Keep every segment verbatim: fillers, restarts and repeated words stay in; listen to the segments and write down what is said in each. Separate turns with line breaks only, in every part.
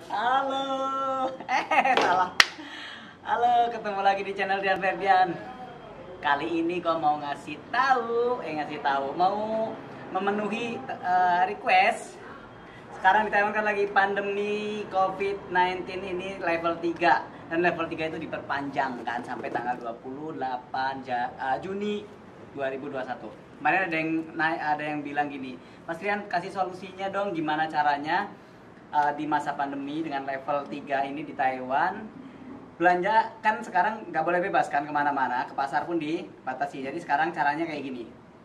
Halo, eh salah. Halo, ketemu lagi di channel Dian Ferdian. Kali ini kau mau ngasih tahu, eh ngasih tahu, mau memenuhi uh, request. Sekarang di Taiwan kan lagi pandemi covid sembilan belas ini level tiga. Dan level tiga itu diperpanjang kan sampai tanggal dua puluh delapan Juni dua ribu dua puluh satu. Kemarin ada yang naik, ada yang bilang gini, Mas Rian kasih solusinya dong, gimana caranya uh, di masa pandemi dengan level tiga ini di Taiwan. Belanja kan sekarang nggak boleh bebas kan kemana-mana, ke pasar pun dibatasi. Jadi sekarang caranya kayak gini.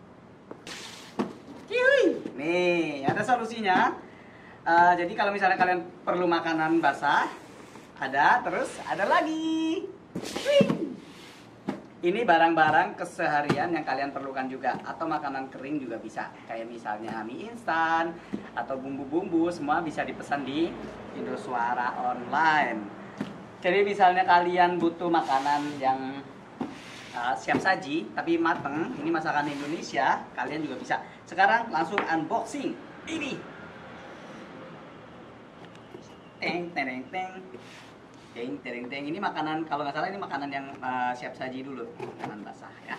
Kiwi. Nih, ada solusinya. Uh, jadi kalau misalnya kalian perlu makanan basah, ada, terus ada lagi. Wih. Ini barang-barang keseharian yang kalian perlukan juga, atau makanan kering juga bisa. Kayak misalnya mie instan atau bumbu-bumbu, semua bisa dipesan di Indosuara online. Jadi misalnya kalian butuh makanan yang uh, siap saji tapi mateng, ini masakan Indonesia, kalian juga bisa. Sekarang langsung unboxing ini. Teng teng teng. Teng teng teng. Ini makanan, kalau nggak salah ini makanan yang uh, siap saji dulu, makanan basah ya.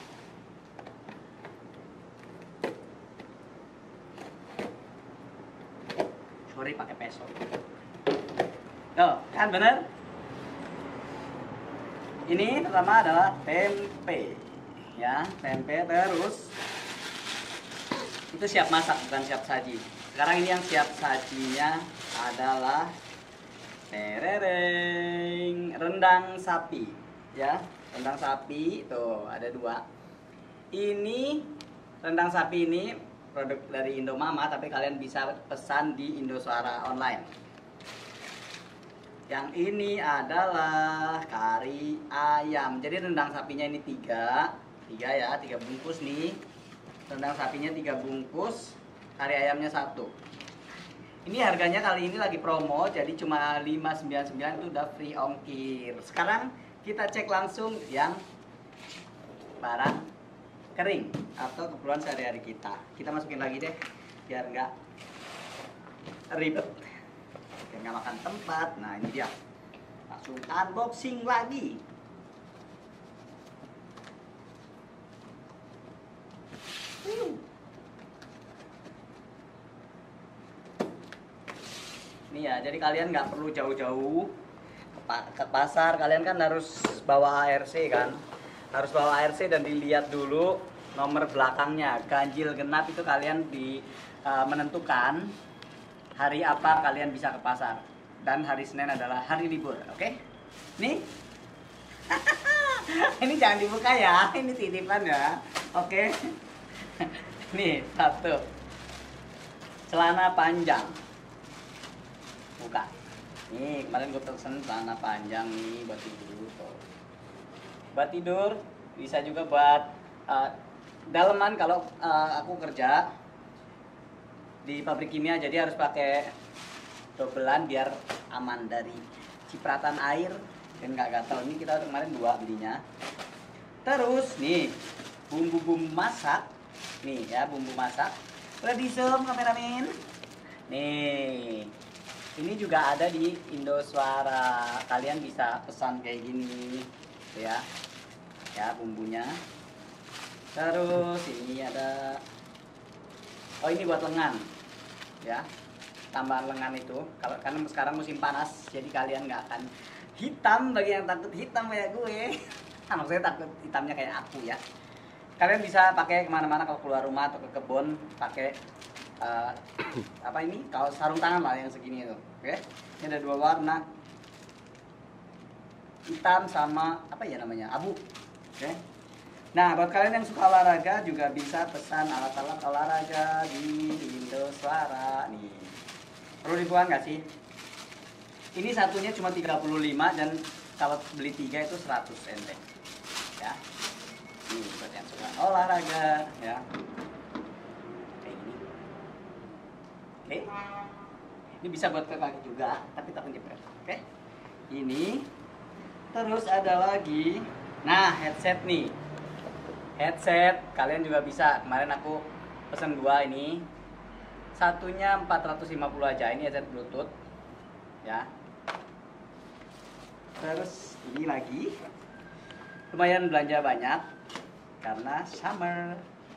Sorry pakai peso. Tuh, kan bener? Ini pertama adalah tempe, ya tempe, terus itu siap masak bukan siap saji. Sekarang ini yang siap sajinya adalah terereng, rendang sapi, ya rendang sapi tuh ada dua. Ini rendang sapi ini produk dari Indomama, tapi kalian bisa pesan di Indosuara online. Yang ini adalah kari ayam. Jadi rendang sapinya ini tiga, tiga ya, tiga bungkus nih. Rendang sapinya tiga bungkus, kari ayamnya satu. Ini harganya kali ini lagi promo, jadi cuma lima sembilan sembilan itu udah free ongkir. Sekarang kita cek langsung yang barang kering atau keperluan sehari-hari kita. Kita masukin lagi deh, biar nggak ribet. Nggak makan tempat. Nah ini dia, langsung unboxing lagi. Ini ya, jadi kalian nggak perlu jauh-jauh ke pasar. Kalian kan harus bawa A R C kan, harus bawa A R C dan dilihat dulu nomor belakangnya, ganjil genap itu kalian di uh, menentukan hari apa kalian bisa ke pasar, dan hari Senin adalah hari libur, oke? Okay? Nih, ini jangan dibuka ya, ini titipan ya, oke? Okay? Nih satu, celana panjang, buka. Nih kemarin gue pesen celana panjang nih buat tidur, buat tidur bisa juga buat uh, daleman kalau uh, aku kerja di pabrik kimia, jadi harus pakai dobelan biar aman dari cipratan air dan nggak gatal. Ini kita kemarin dua belinya. Terus nih bumbu-bumbu masak, nih ya bumbu masak. Boleh di zoom kameramen. Nih ini juga ada di Indosuara. Kalian bisa pesan kayak gini, ya, ya bumbunya. Terus ini ada. Oh ini buat lengan, ya tambahan lengan itu. Kalau karena sekarang musim panas, jadi kalian nggak akan hitam. Bagi yang takut hitam kayak gue, maksudnya takut hitamnya kayak aku ya. Kalian bisa pakai kemana-mana kalau keluar rumah atau ke kebun, pakai uh, apa ini? Kalau sarung tangan lah yang segini itu, oke? Ini ada dua warna, hitam sama apa ya namanya, abu, oke? Nah, buat kalian yang suka olahraga juga bisa pesan alat-alat olahraga di Indosuara nih. Perlu dibuang nggak sih? Ini satunya cuma tiga puluh lima dan kalau beli tiga itu seratus enteng. Ya. Ini buat yang suka olahraga ya. Kayak gini. Oke. Ini bisa buat ke kaki juga, tapi tak penjepret. Oke. Ini. Terus ada lagi. Nah, headset nih. Headset kalian juga bisa. Kemarin aku pesen dua ini. Satunya empat ratus lima puluh aja. Ini headset Bluetooth. Ya. Terus ini lagi lumayan belanja banyak karena summer.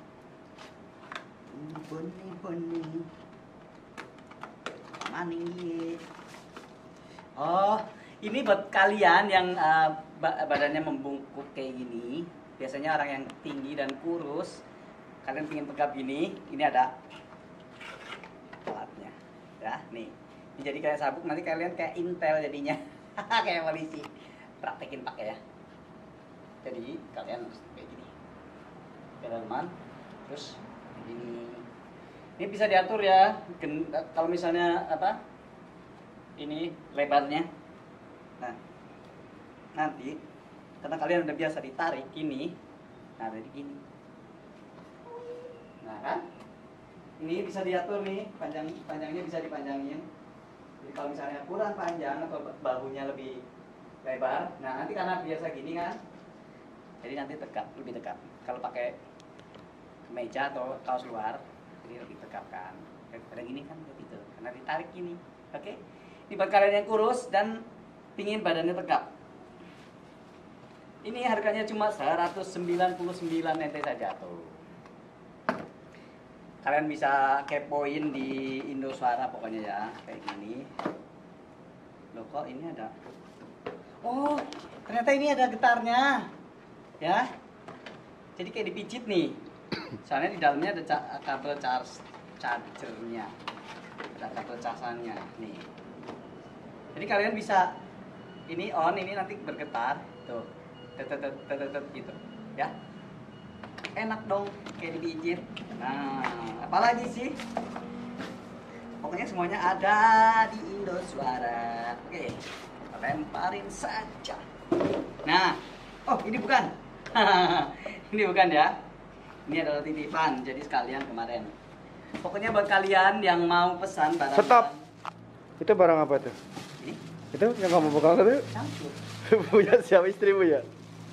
Boni boni maning. Oh, ini buat kalian yang uh, badannya membungkuk kayak gini. Biasanya orang yang tinggi dan kurus, kalian pengen tegap gini, ini ada alatnya. Ya, nih. Ini jadi kayak sabuk, nanti kalian kayak intel jadinya. Kayak polisi. Praktekin pakai ya. Jadi kalian harus kayak gini. Kedalaman, terus ini. Ini bisa diatur ya. Kalau misalnya apa? Ini lebarnya. Nah, nanti karena kalian udah biasa ditarik gini, nah dari gini. Nah kan? Ini bisa diatur nih, panjang panjangnya bisa dipanjangin. Jadi kalau misalnya kurang panjang atau bahunya lebih lebar, nah nanti karena biasa gini kan, jadi nanti tegap, lebih tegap. Kalau pakai kemeja atau kaos luar, jadi lebih tegap kan. Daripada gini kan gitu, karena ditarik gini. Oke? Ini buat kalian yang kurus dan pingin badannya tegap. Ini harganya cuma seratus sembilan puluh sembilan ente saja tuh. Kalian bisa kepoin di Indoswara pokoknya ya, kayak gini. Loh kok ini ada? Oh, ternyata ini ada getarnya. Ya. Jadi kayak dipijit nih. Soalnya di dalamnya ada kabel charge chargernya. Ada kabel casannya nih. Jadi kalian bisa ini on, ini nanti bergetar tuh. Tetet tetet gitu. Ya. Enak dong kayak dipijit. Nah, apalagi sih? Pokoknya semuanya ada di Indoswara. Oke, lemparin saja. Nah, oh ini bukan. Ini bukan ya. Ini adalah titipan. Jadi sekalian kemarin. Pokoknya buat kalian yang mau pesan barang.
Stop. Itu barang apa tuh?
Ini?
Itu yang kamu buka itu?
Campur.
Punya siapa, istrimu ya?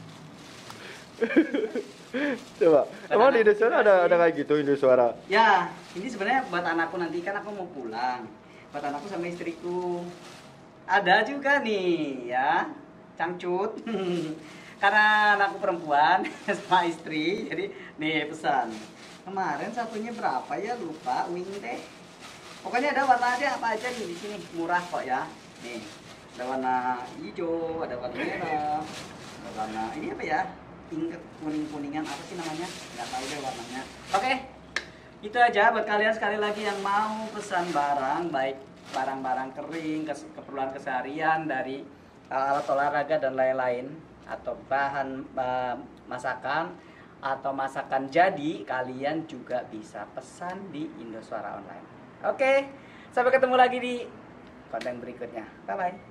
Coba, emang di Indoswara ada ada kayak gitu Indoswara?
Ya, ini sebenarnya buat anakku, nanti kan aku mau pulang. Buat anakku sama istriku. Ada juga nih ya, cangcut. Karena anakku perempuan sama istri, jadi nih pesan. Kemarin satunya berapa ya, lupa, wing deh. Pokoknya ada warna aja apa aja nih di sini, murah kok ya. Nih, ada warna hijau, ada warna merah, ada warna ini apa ya? Kuning-kuningan apa sih namanya? Nggak tahu deh warnanya. Oke, itu aja buat kalian sekali lagi yang mau pesan barang, baik barang-barang kering, kes keperluan keseharian dari uh, alat olahraga dan lain-lain, atau bahan uh, masakan atau masakan jadi, kalian juga bisa pesan di Indoswara Online. Oke, sampai ketemu lagi di konten berikutnya. Bye bye.